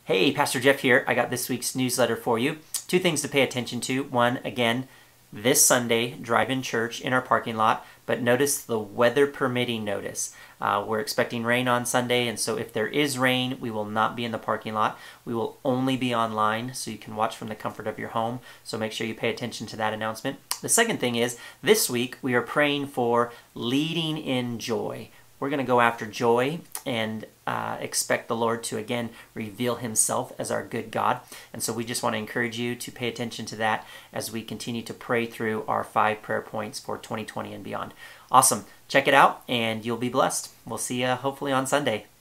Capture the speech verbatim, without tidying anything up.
Hey, Pastor Jeff here. I got this week's newsletter for you. Two things to pay attention to. One, again, this Sunday, drive-in church in our parking lot, but notice the weather permitting notice. Uh, we're expecting rain on Sunday, and so if there is rain, we will not be in the parking lot. We will only be online, so you can watch from the comfort of your home. So make sure you pay attention to that announcement. The second thing is, this week we are praying for leading in joy. We're going to go after joy and uh, expect the Lord to, again, reveal himself as our good God. And so we just want to encourage you to pay attention to that as we continue to pray through our five prayer points for twenty twenty and beyond. Awesome. Check it out, and you'll be blessed. We'll see you hopefully on Sunday.